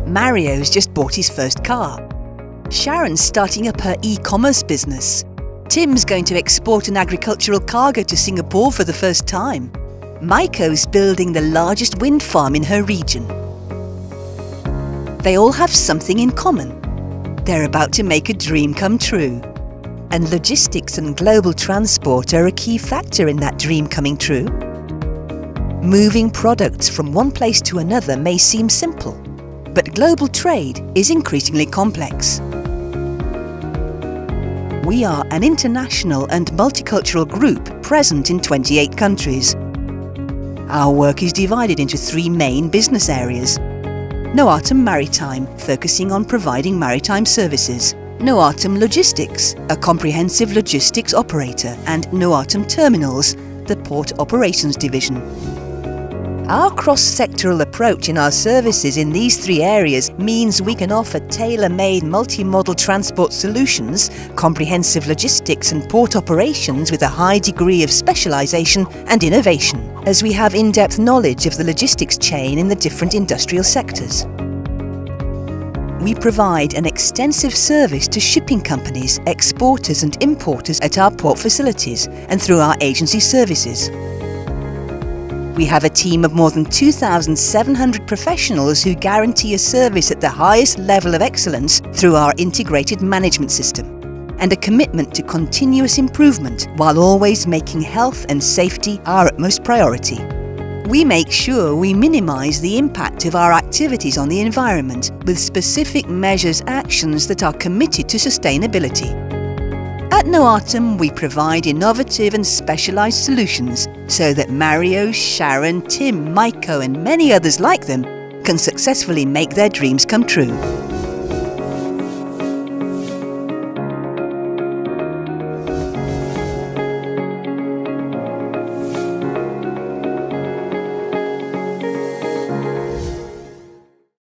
Mario's just bought his first car. Sharon's starting up her e-commerce business. Tim's going to export an agricultural cargo to Singapore for the first time. Maiko's building the largest wind farm in her region. They all have something in common. They're about to make a dream come true. And logistics and global transport are a key factor in that dream coming true. Moving products from one place to another may seem simple, but global trade is increasingly complex. We are an international and multicultural group present in 28 countries. Our work is divided into 3 main business areas. Noatum Maritime, focusing on providing maritime services. Noatum Logistics, a comprehensive logistics operator. And Noatum Terminals, the port operations division. Our cross-sectoral approach in our services in these 3 areas means we can offer tailor-made multi-modal transport solutions, comprehensive logistics and port operations with a high degree of specialisation and innovation, as we have in-depth knowledge of the logistics chain in the different industrial sectors. We provide an extensive service to shipping companies, exporters and importers at our port facilities and through our agency services. We have a team of more than 2,700 professionals who guarantee a service at the highest level of excellence through our integrated management system, and a commitment to continuous improvement while always making health and safety our utmost priority. We make sure we minimise the impact of our activities on the environment with specific measures actions that are committed to sustainability. At Noatum, we provide innovative and specialised solutions so that Mario, Sharon, Tim, Maiko and many others like them can successfully make their dreams come true.